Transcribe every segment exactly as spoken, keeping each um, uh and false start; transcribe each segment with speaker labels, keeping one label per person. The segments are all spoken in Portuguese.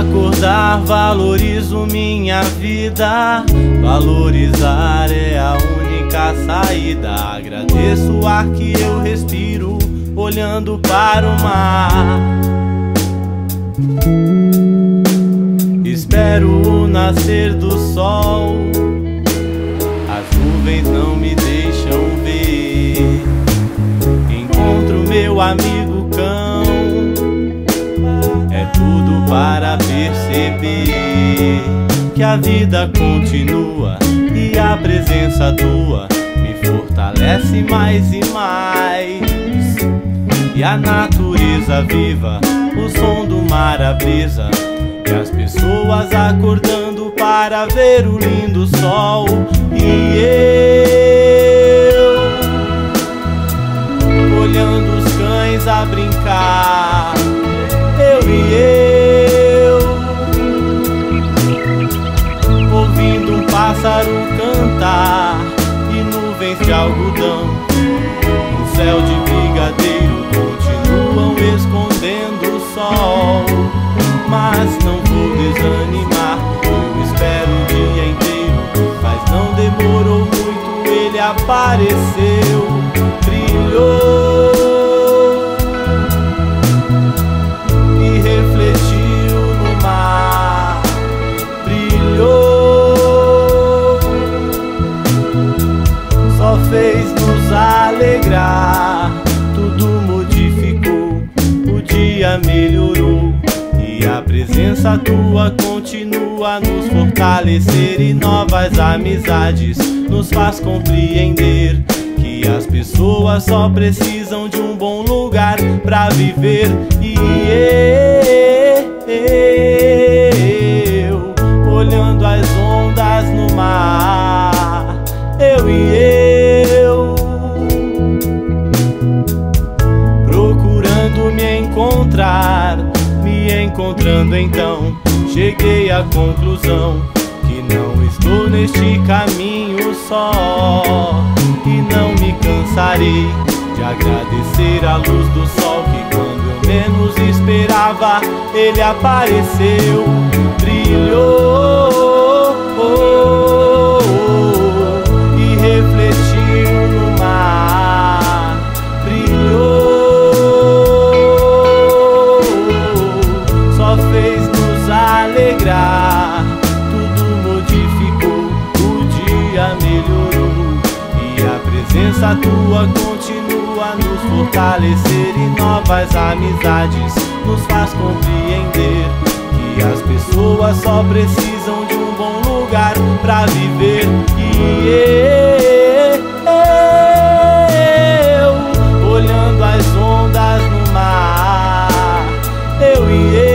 Speaker 1: acordar, valorizo minha vida. Valorizar é a única saída. Agradeço o ar que eu respiro, olhando para o mar. Espero o nascer do sol, as nuvens não me deixam ver. Encontro meu amigo cão, é tudo para perceber que a vida continua e a presença tua me fortalece mais e mais. E a natureza viva, o som do mar, a brisa, e as pessoas acordando para ver o lindo sol. E eu olhando os cães a brincar, eu e eu ouvindo um pássaro cantar, e nuvens de algodão no céu de brigadeiro continuam escondendo o sol. Mas não vou desanimar, eu espero o dia inteiro, mas não demorou muito, ele apareceu, brilhou e refletiu no mar, brilhou, só fez nos alegrar, tudo modificou, o dia melhorou. E a presença tua continua a nos fortalecer, e novas amizades nos faz compreender que as pessoas só precisam de um bom lugar pra viver. E eu olhando as ondas no mar, eu e eu procurando me encontrar. Me encontrando então, cheguei à conclusão que não estou neste caminho só, e não me cansarei de agradecer a luz do sol que quando eu menos esperava ele apareceu, brilhou e refletiu no mar, brilhou, fez nos alegrar, tudo modificou, o dia melhorou. E a presença tua continua a nos fortalecer, e novas amizades nos faz compreender que as pessoas só precisam de um bom lugar pra viver. E eu olhando as ondas no mar, eu e eu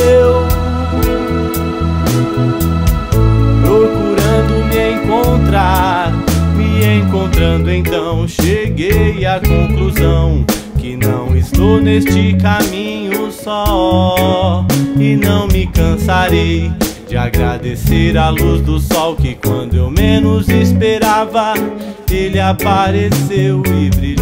Speaker 1: me encontrando então, cheguei à conclusão que não estou neste caminho só, e não me cansarei de agradecer a luz do sol que quando eu menos esperava ele apareceu e brilhou.